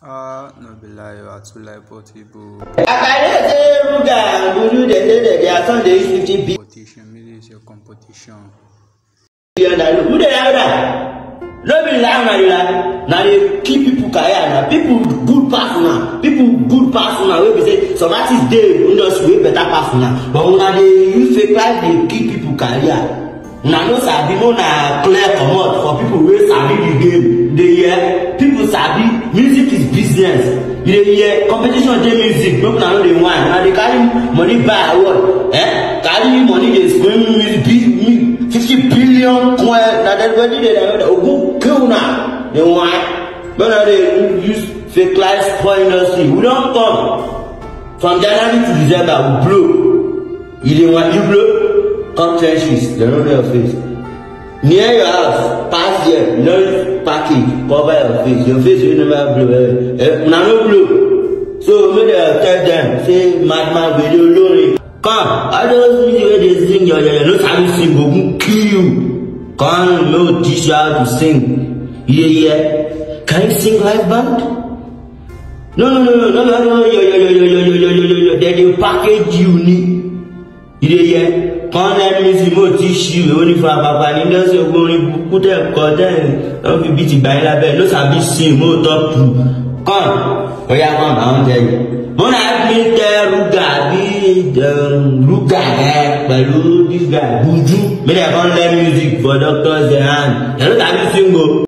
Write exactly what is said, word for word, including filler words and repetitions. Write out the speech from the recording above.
Ah, no be lie, you are too like portable. I say Ruga, Guru, they are some days fifty billion. Competition, maybe it's your competition. Who they are that? No be lie, na lie. Now they keep people career now. People good personal, people good personal. We say some artists dey industry way better personal, but when they use fake life, they keep people career. Now no sabi, no na clear comot for people wey sabi the game. They hear people sabi music is business. You dey hear competition dey music. People na no dey whine. Now they carry money buy award. Eh? Carry money dey spend music fifty billion coin. Now everybody dey dey go kill na. They whine. But now they use fake life spoil industry. We don come from January to December. We blow. You dey want you blow. Come trenches, they don't know your face. Near your house, pass there, no package, cover your face. Your face will never blow. Eh? Eh? Now no blow. So maybe I'll tell them, say, madman, video lonely. Come, I don't see where they sing your your no time sing, go who kill you. Come, no teach you how to sing. Yeah, yeah. Can you sing live band? No, no, no, no, no, no, no, yo, yo, yo, yo, yo, yo, yo, yo, yo, they they package you need. Yeah, yeah. Quand on music mo tissu on y fa papa ni dans ce qu'on y beaucoup de côté on fait biti bail la belle no sabi sing mo top two quand regarde quand on dit mon ami te Ruga bi Ruga eh pẹ̀lú this guy Buju me dey come learn music for doctors dey hand you no sabi sing o.